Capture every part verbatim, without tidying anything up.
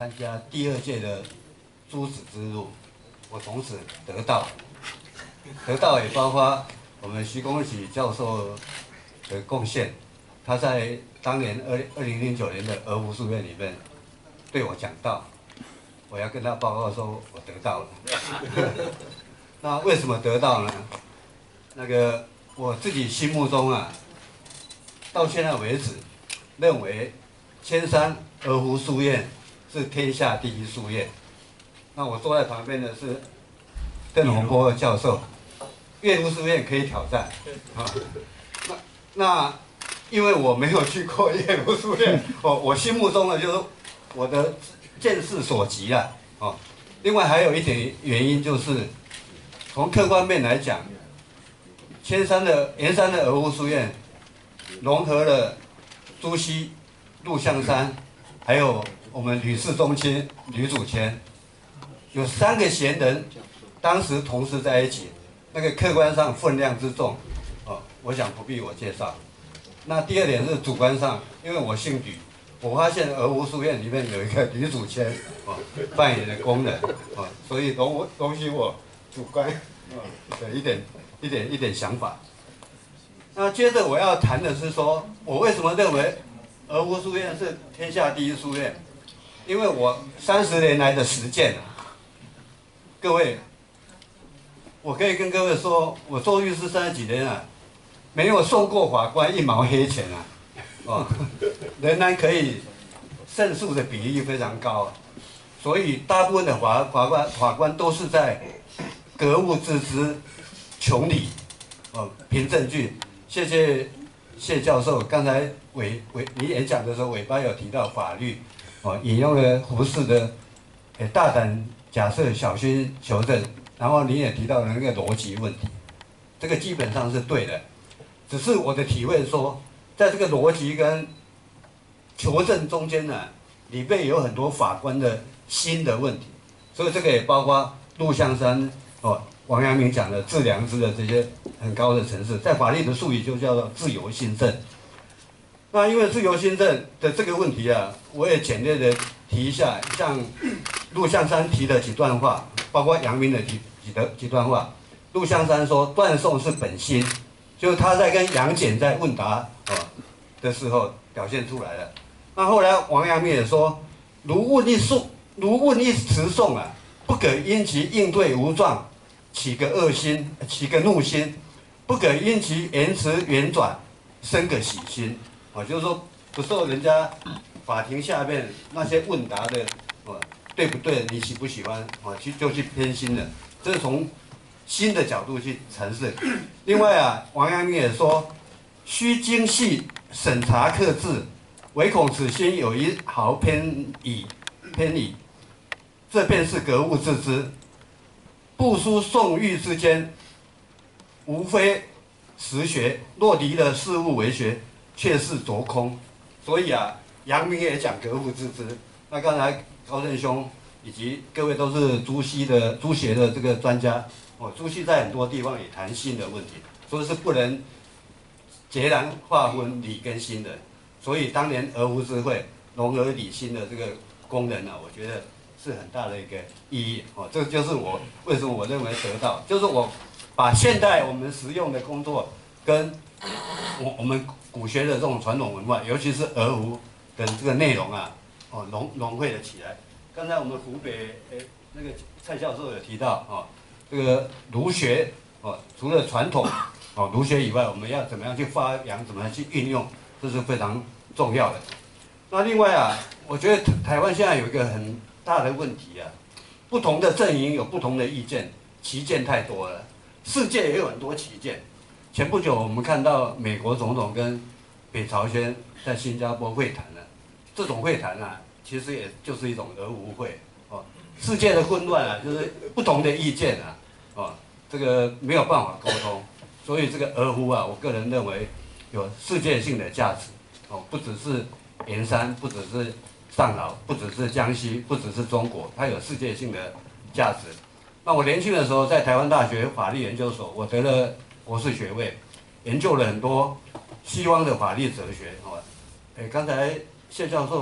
参加第二届的诸子之路，我从此得到，得到也包括我们徐公喜教授的贡献。他在当年二二零零九年的儿福书院里面对我讲到，我要跟他报告说我得到了。那为什么得到呢？那个我自己心目中啊，到现在为止，认为千山儿福书院是天下第一书院。那我坐在旁边的是邓洪波教授，岳麓书院可以挑战啊。那那因为我没有去过岳麓书院，哦，我心目中的就是我的见识所及了哦。另外还有一点原因就是，从客观面来讲，千山的圆山的儿福书院融合了朱熹、陆象山，还有我们吕氏宗亲吕祖谦，有三个贤人，当时同时在一起，那个客观上分量之重，哦，我想不必我介绍。那第二点是主观上，因为我姓吕，我发现儿福书院里面有一个吕祖谦哦扮演的功能哦，所以容我容许我主观的一点一点一点想法。那接着我要谈的是说，我为什么认为儿福书院是天下第一书院？因为我三十年来的实践啊，各位，我可以跟各位说，我做律师三十几年啊，没有送过法官一毛黑钱啊，哦，仍然可以胜诉的比例非常高，啊，所以大部分的法法官法官都是在格物致知、穷理，哦，凭证据。谢谢谢教授，刚才尾尾你演讲的时候，尾巴有提到法律，哦，引用了胡适的，诶，大胆假设，小心求证，然后你也提到了那个逻辑问题，这个基本上是对的，只是我的体会说，在这个逻辑跟求证中间呢，里面有很多法官的新的问题，所以这个也包括陆象山哦。王阳明讲的致良知的这些很高的层次，在法律的术语就叫做自由心证。那因为自由心证的这个问题啊，我也简略的提一下，像陆象山提的几段话，包括阳明的几几的几段话。陆象山说断送是本心，就是他在跟杨戬在问答啊的时候表现出来了。那后来王阳明也说，如问一颂，如问一词颂啊，不可因其应对无状。起个恶心，起个怒心，不可因其言辞圆转，生个喜心。啊，就是说不受人家法庭下面那些问答的，啊，对不对？你喜不喜欢？啊，去就去偏心了。这是从心的角度去阐释。另外啊，王阳明也说，须精细审查克制，唯恐此心有一毫偏倚偏倚，这便是格物致知。部书宋玉之间，无非实学；若离了事物为学，却是着空。所以啊，阳明也讲格物致知。那刚才高正兄以及各位都是朱熹的朱学的这个专家，哦，朱熹在很多地方也谈心的问题，所以是不能截然划分理跟心的。所以当年儿福之会融合理心的这个功能呢，啊，我觉得是很大的一个意义哦，这就是我为什么我认为得到，就是我把现代我们实用的工作跟我我们古学的这种传统文化，尤其是儿福的这个内容啊，哦融融汇了起来。刚才我们湖北诶那个蔡教授有提到哦，这个儒学哦，除了传统哦儒学以外，我们要怎么样去发扬，怎么样去运用，这是非常重要的。那另外啊，我觉得台湾现在有一个很大的问题啊，不同的阵营有不同的意见，歧见太多了。世界也有很多歧见。前不久我们看到美国总统跟北朝鲜在新加坡会谈了，这种会谈啊，其实也就是一种儿福会哦。世界的混乱啊，就是不同的意见啊，哦，这个没有办法沟通，所以这个儿福啊，我个人认为有世界性的价值哦，不只是圆山，不只是上饶，不只是江西，不只是中国，它有世界性的价值。那我年轻的时候在台湾大学法律研究所，我得了博士学位，研究了很多西方的法律哲学。哦，哎，刚才谢教授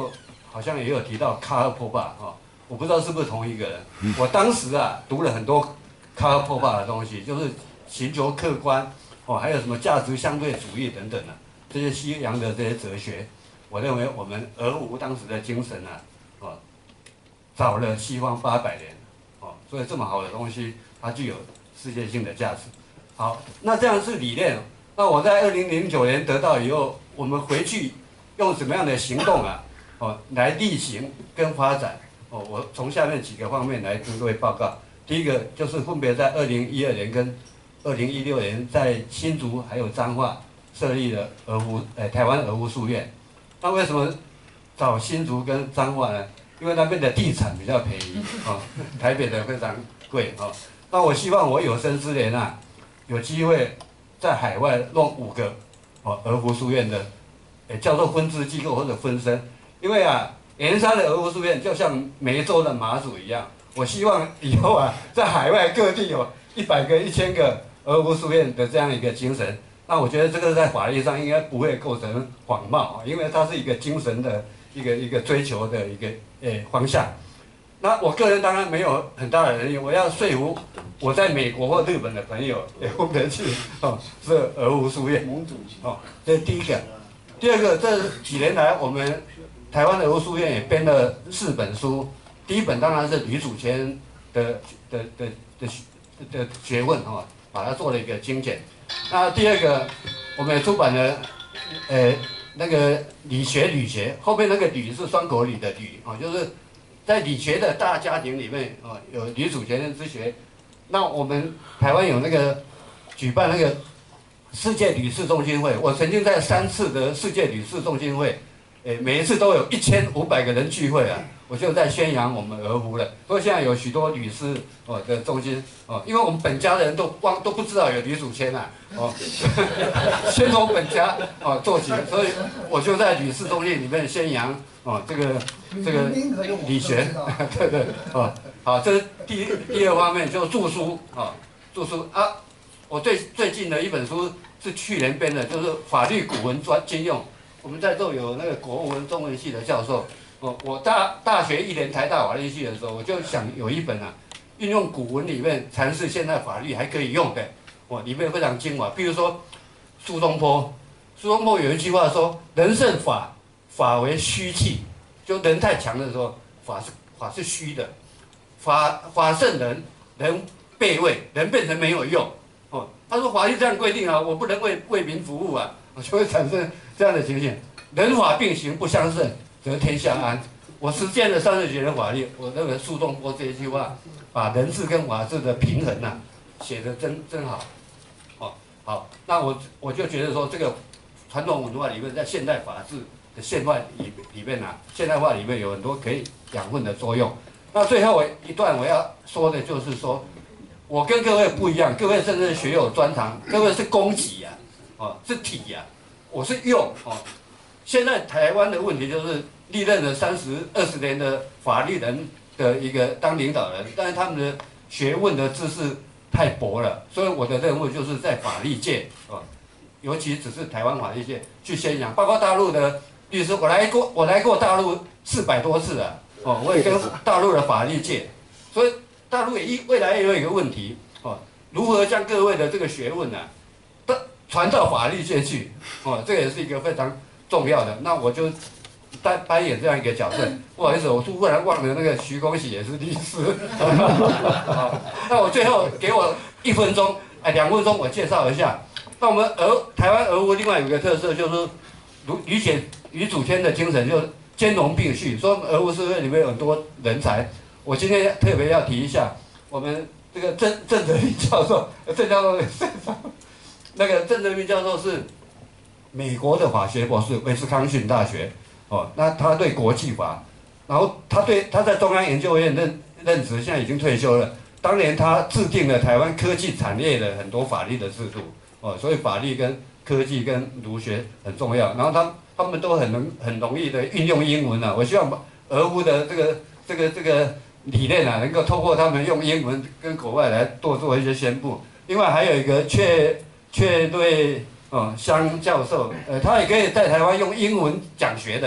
好像也有提到卡尔波巴哦，我不知道是不是同一个人。我当时啊读了很多卡尔波巴的东西，就是寻求客观哦，还有什么价值相对主义等等啊，这些西洋的这些哲学，我认为我们俄乌当时的精神啊，哦，早了西方八百年哦，所以这么好的东西，它具有世界性的价值。好，那这样是理念。那我在二零零九年得到以后，我们回去用什么样的行动啊？哦，来例行跟发展。哦，我从下面几个方面来跟各位报告。第一个就是分别在二零一二年跟二零一六年在新竹还有彰化设立了俄乌呃台湾俄乌书院。那为什么找新竹跟彰化呢？因为那边的地产比较便宜哦，台北的非常贵哦。那我希望我有生之年啊，有机会在海外弄五个哦俄服书院的，诶叫做分支机构或者分身，因为啊盐山的俄服书院就像梅州的马祖一样，我希望以后啊在海外各地有一百个、一千个俄服书院的这样一个精神。那我觉得这个在法律上应该不会构成谎冒，因为它是一个精神的一个一个追求的一个诶方向。那我个人当然没有很大的能力，我要说服我在美国或日本的朋友也混得去哦，是俄服书院哦，这是第一个。第二个，这几年来我们台湾的俄服书院也编了四本书，第一本当然是吕祖谦的的的的的学问哦，把它做了一个精简。那第二个，我们也出版了，呃，那个理学吕学，后面那个吕是双口吕的吕啊，就是在理学的大家庭里面啊，有吕祖全之学。那我们台湾有那个举办那个世界吕氏中心会，我曾经在三次的世界吕氏中心会，诶，每一次都有一千五百个人聚会啊，我就在宣扬我们俄服了。所以现在有许多吕氏哦的中心哦，因为我们本家的人都忘都不知道有吕祖谦啊，哦，先从本家哦做起，所以我就在吕氏中心里面宣扬哦这个这个理学，对对哦，好，这是第第二方面，就著书啊，著书啊。我最最近的一本书是去年编的，就是法律古文专兼用。我们在座有那个国文中文系的教授，哦，我大大学一年台大法律系的时候，我就想有一本啊，运用古文里面阐释现代法律还可以用的，哦，里面非常精华。比如说苏东坡，苏东坡有一句话说：“人胜法，法为虚器。”就人太强的时候，法是法是虚的，法法胜人，人备位，人变成没有用。哦，他说法律这样规定啊，我不能为为民服务啊，就会产生这样的情形。人法并行，不相胜，则天下安。我实践了三十几年法律，我认为苏东坡这一句话，把人治跟法治的平衡呐、啊，写得真真好。哦，好，那我我就觉得说，这个传统文化里面，在现代法治的现代里里面啊，现代化里面有很多可以养分的作用。那最后一段我要说的就是说。我跟各位不一样，各位甚至学有专长，各位是供给呀、啊，哦是体呀、啊，我是用哦。现在台湾的问题就是历任了三十二十年的法律人的一个当领导人，但是他们的学问的知识太薄了，所以我的任务就是在法律界哦，尤其只是台湾法律界去宣扬，包括大陆的律师，我来过我来过大陆四百多次了，哦，我也跟大陆的法律界，所以。大陆也一未来也有一个问题哦，如何将各位的这个学问呢、啊，都传到法律界去哦，这也是一个非常重要的。那我就扮扮演这样一个角色。不好意思，我突然忘了那个徐公喜也是律师。好，那我最后给我一分钟，哎，两分钟我介绍一下。那我们俄台湾俄乌另外有一个特色就是，如吕显吕祖谦的精神就是兼容并蓄，说俄乌社会里面有很多人才。我今天特别要提一下，我们这个郑郑哲斌教授，郑教授那个郑哲斌教授是美国的法学博士，威斯康逊大学哦，那他对国际法，然后他对他在中央研究院任任职，现在已经退休了。当年他制定了台湾科技产业的很多法律的制度哦，所以法律跟科技跟儒学很重要。然后他他们都很能很容易的运用英文啊，我希望俄乌的这个这个这个。理念啊，能够透过他们用英文跟国外来多做一些宣布。另外还有一个确确对哦香教授，呃，他也可以在台湾用英文讲学的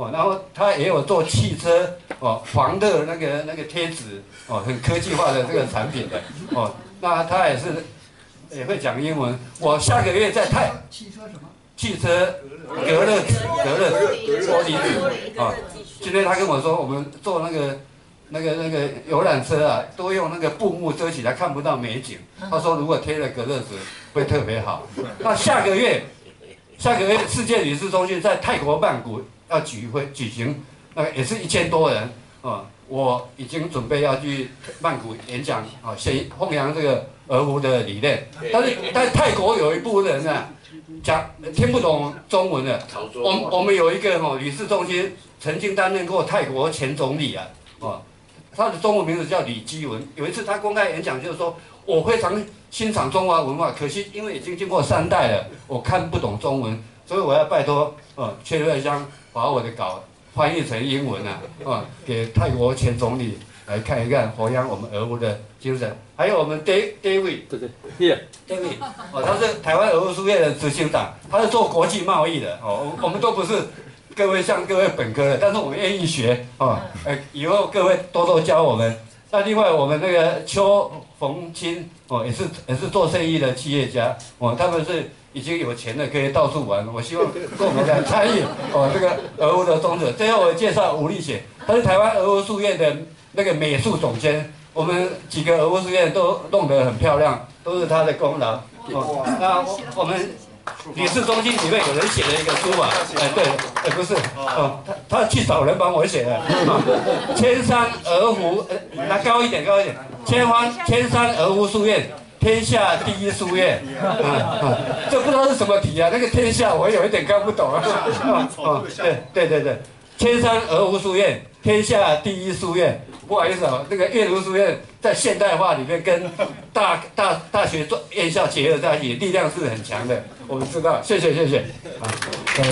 哦，然后他也有做汽车哦防热那个那个贴纸哦，很科技化的这个产品的哦，那他也是也会讲英文。我下个月在泰汽车什么？ 汽车隔热纸、隔热玻璃纸啊。今天他跟我说，我们做那个那个那个游览车啊，都用那个布幕遮起来，看不到美景。他说如果贴了隔热纸会特别好。那下个月。下个月世界旅事中心在泰国曼谷要举会举行，那个也是一千多人啊、嗯，我已经准备要去曼谷演讲啊，先弘扬这个儿福的理念。但是在泰国有一部分人啊，讲听不懂中文的，我们我们有一个哦旅事中心曾经担任过泰国前总理啊，哦，他的中文名字叫李基文。有一次他公开演讲就是说，我非常欣赏中华文化，可惜因为已经经过三代了，我看不懂中文，所以我要拜托呃阙瑞香把我的稿翻译成英文啊，啊、嗯、给泰国前总理来看一看，弘扬我们儿福的精神。还有我们 David， 对对 ，David， 哦，他是台湾儿福书院的执行长，他是做国际贸易的哦，我们都不是各位像各位本科的，但是我们愿意学哦，呃，以后各位多多教我们。那另外我们那个邱逢清哦，也是也是做生意的企业家哦，他们是已经有钱了，可以到处玩。我希望跟我们来参与哦，这个儿福的宗旨。最后我介绍吴立雪，他是台湾儿福书院的那个美术总监，我们几个儿福书院都弄得很漂亮，都是他的功劳哦。那我我们。旅事中心里面有人写了一个书嘛，哎对，哎不是，哦，他他去找人帮我写的，哦、千山儿福，呃，拿高一点高一点，千方千山儿福书院，天下第一书院，啊啊，这不知道是什么题啊，那个天下我有一点看不懂啊，哦哦，对对对对，千山儿福书院，天下第一书院。不好意思啊，那个岳麓书院在现代化里面跟大大大学院校结合在一起，力量是很强的。我们知道，谢谢谢谢。 啊，呃，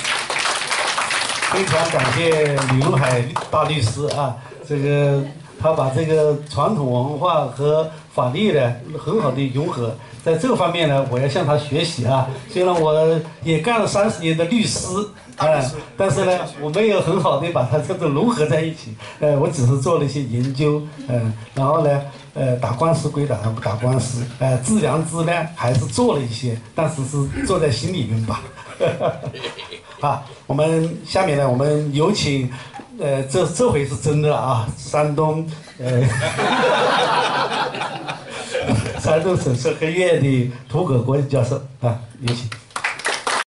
非常感谢李荣海大律师啊，这个他把这个传统文化和法律呢很好的融合，在这个方面呢，我要向他学习啊。虽然我也干了三十年的律师。啊、嗯，但是呢，我没有很好的把它这个融合在一起。呃，我只是做了一些研究，嗯、呃，然后呢，呃，打官司归打打官司，呃，治良知呢还是做了一些，但是是做在心里面吧。啊，我们下面呢，我们有请，呃，这这回是真的啊，山东，呃，山东省社科院的涂可国教授啊，有请。